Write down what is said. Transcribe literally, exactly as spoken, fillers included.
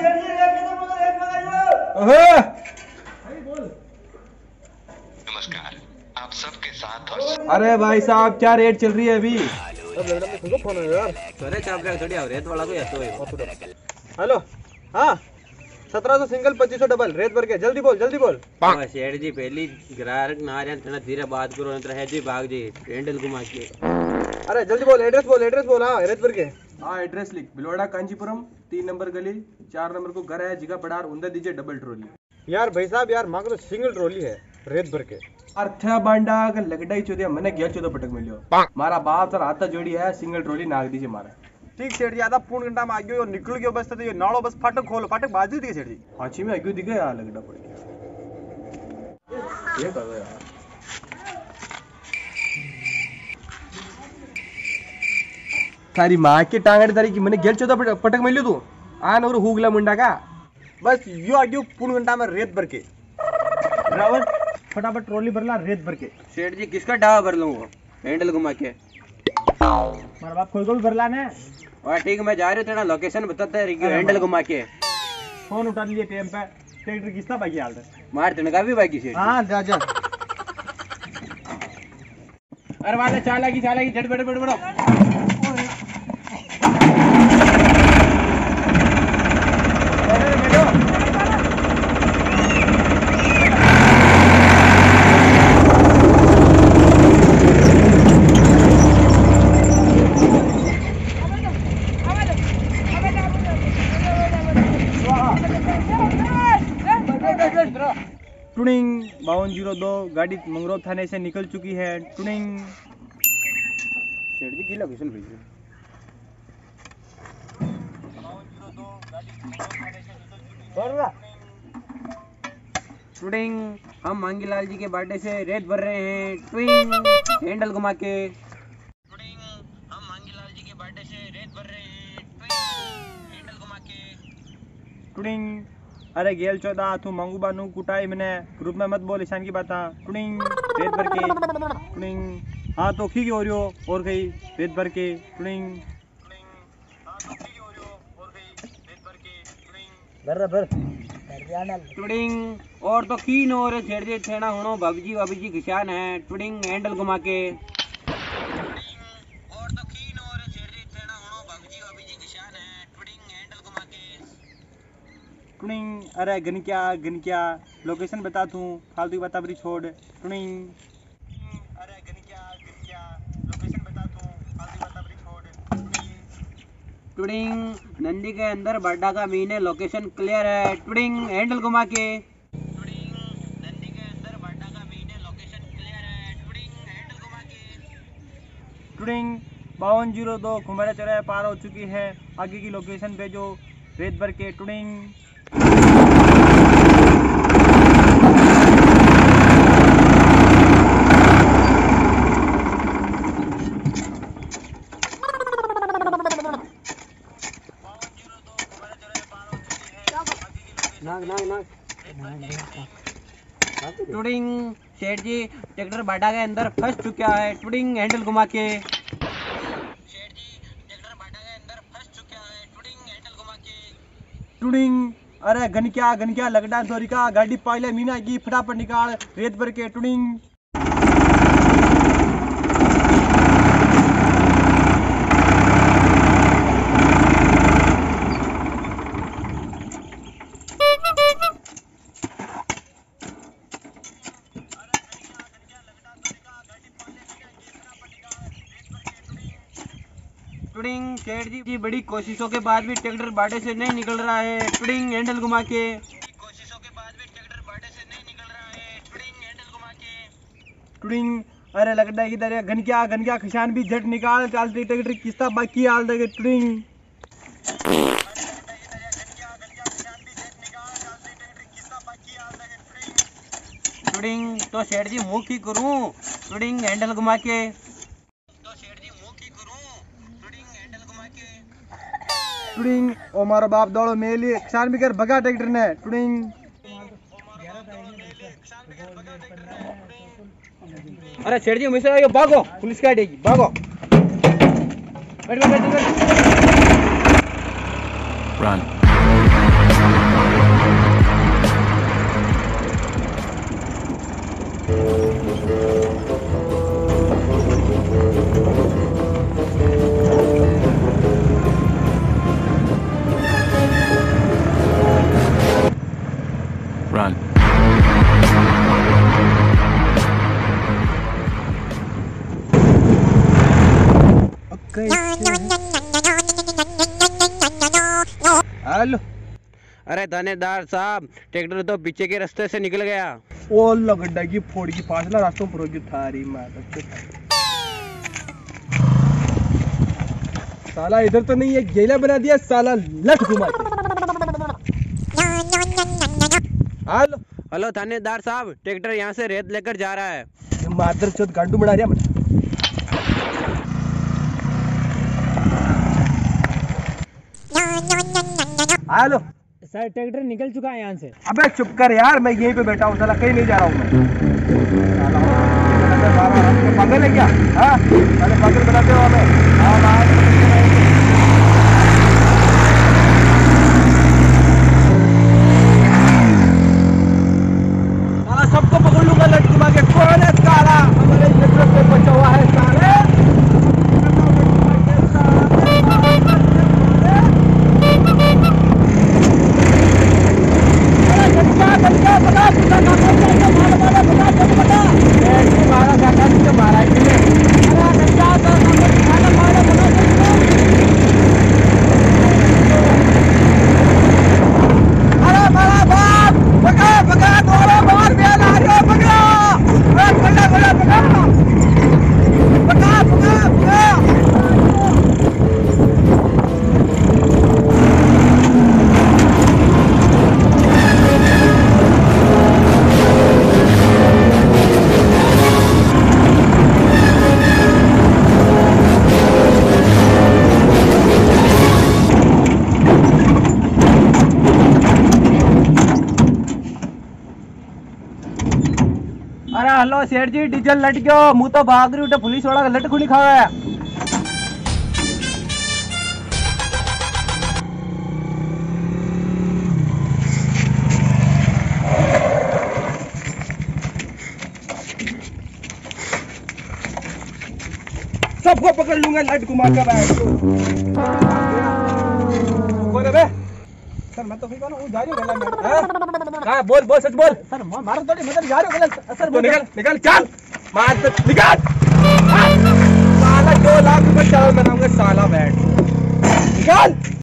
नमस्कार, आप सबके साथ और अरे भाई साहब क्या रेट चल रही है अभी? हेलो, हाँ सत्रह सौ सिंगल पच्चीस सौ डबल रेत भर के जल्दी बोल जल्दी बोल। शेठ जी पहली ग्राहक ना आ जाए धीरे बात करो नहीं है जी भाग जी हैंडल घुमा के। अरे जल्दी बोल, एड्रेस बोल एड्रेस बोल। हाँ रेत भर के। हाँ एड्रेस लिख, बिलवाड़ा कांचीपुरम, तीन नंबर गली, चार नंबर को घर है, जिगा पड़ार उंदा दीजिए डबल ट्रॉली। यार भाई साहब यार मांग तो सिंगल ट्रॉली है रेत भर के। अर्था बांडा का लगड़ा ही चौदह मैंने गया चौदह पटक मिलियो मारा बाप सर आता जोड़ी है, सिंगल ट्रॉली नाग दीजिए मारा। ठीक सेठ जी, आधा पूर्ण घंटा में आ गयो निकल गयो बस। तो ये नाड़ो बस फाटक खोलो, फाटक बाजू दी सेठ जी। हाची में आगे दिखे यार लगड़ा पड़ गया ये कर दो यार। सारी माँ के टांगड़ी तारी की मैंने गेल चौदह पटक मिलियो तू आन और हुगला मुंडा का बस यो आ गयो पूर्ण घंटा में रेत भर के। ड्राइवर फटाफट ट्रॉली भरला रेत भर के। शेठ जी किसका ढाबा भर लूंगा हैंडल घुमा के? मारा बाप खोल को भी भरला ने। और ठीक मैं जा रही हूँ लोकेशन बताते हैं हैंडल घुमा के। फोन उठा लिए टाइम पे ट्रैक्टर किसका बाकी हाल है मार तिनका भी बाकी शेठ। हाँ जा जा। अरे वाले चाला की चाला की झट बैठो बैठो बैठो। टुनिंग बावन जीरो दो गाड़ी मंगरोब थाने से निकल चुकी है। टुनिंग शेठ जी की लोकेशन भेजिए। टुडिंग हम मांगीलाल जी के बर्थडे से रेत भर रहे हैं। ट्विंग हैंडल घुमा के। टुडिंग हम मांगीलाल जी के बर्थडे से रेत भर रहे हैं। ट्विंग हैंडल घुमा के। टुनिंग अरे गेल चौदह तू मंगू बानू कुटाई मैंने ग्रुप में मत बोल ईशान की बात। टुनिंग रेत भर के। टुनिंग हाँ तो खी हो रही हो और कहीं रेत भर के। टुनिंग टुडिंग और तो की नो रे छेड़ दे छेड़ा होनो बाबूजी बाबूजी किसान है। टुडिंग हैंडल घुमा के। और तो की नो रे छेड़ दे छेड़ा होनो बाबूजी बाबूजी किसान है। टुडिंग हैंडल घुमा के। टुनिंग अरे गनक्या गनक्या लोकेशन बता तू फालतू की बता बरी छोड़। टुनिंग अरे गनक्या गनक्या लोकेशन बता तू फालतू की बता बरी छोड़। टुडिंग नंदी के अंदर बड्डा का महीने लोकेशन क्लियर है। टुडिंग हैंडल घुमा के। टुडिंग नंदी के अंदर बड्डा का महीने लोकेशन क्लियर है। टुडिंग हैंडल घुमा के। टुडिंग बावन जीरो दो खुमारा चौराहे पार हो चुकी है, आगे की लोकेशन भेजो रेत भर के। टुडिंग नाग नाग नाग टुडिंग सेठ जी ट्रैक्टर बाटा के अंदर फंस चुका है। टुडिंग हैंडल घुमा के। सेठ जी ट्रैक्टर बाटा के अंदर फंस चुका है। टुडिंग हैंडल घुमा के। टुडिंग अरे गनक्या गनक्या लगड़ा दोरी का गाड़ी पहले मीना की फटाफट निकाल रेत भर के। टुडिंग टुडिंग सेठ जी बड़ी कोशिशों के बाद भी ट्रैक्टर बाटे से नहीं निकल रहा है। टुडिंग हैंडल घुमा के। कोशिशों के बाद भी ट्रैक्टर बाटे से नहीं निकल रहा है। टुडिंग हैंडल घुमा के। टुडिंग अरे लगड़ा की तरह गनक्या गनक्या खिशान भी झट निकाल चलती ट्रैक्टर किस्ता बाकी हाल दे। टुडिंग टुडिंग तो सेठ जी मुंह की करूं। टुडिंग हैंडल घुमा के। टुडिंग ओ मारो बाप दौड़ो मेली किसान भी कर भगा ट्रैक्टर ने। टुडिंग अरे सेठ जी मुझसे आइए भागो पुलिस का आएगी भागो। बैठ बैठ बैठ। Run. हेलो। अरे थानेदार साहब, ट्रैक्टर तो पीछे के रास्ते से निकल गया। ओ लगड्डा की फोड़ की फासला रास्तों पर होगी थारी माता। साला इधर तो नहीं है, गेला बना दिया साला लट घुमा के। हेलो हेलो थानेदार साहब, ट्रैक्टर यहाँ से रेत लेकर जा रहा है। मादर चौथ गांडू बना रहा है। हेलो सर ट्रैक्टर निकल चुका है यहाँ से। अबे चुप कर यार, मैं यहीं पे बैठा हूँ साला, कहीं नहीं जा रहा हूँ मैं। साला पागल है क्या? हाँ साले पागल बनाते हो हमें। हाँ साला सबको पकड़ लूंगा लट घुमा के। कौन है साला हमारे ट्रैक्टर पे बचा हुआ है साले? अरे हेलो सेठ जी, डीजल लट गयो, मुँह तो भाग रही उठे पुलिस वाला लट खुली खा गया। सबको पकड़ लूंगा लट घुमा के बैठ। कौन है बे? सर मैं तो फिर कौन हूँ, जा रही हूँ गला में। हाँ बोल बोल, सच बोल। सर मारो तो नहीं, मतलब जा रही हूँ गला। सर निकल निकल चल, मार तो निकल। साला दो लाख रुपए चावल बनाऊंगा साला बैठ। निकल।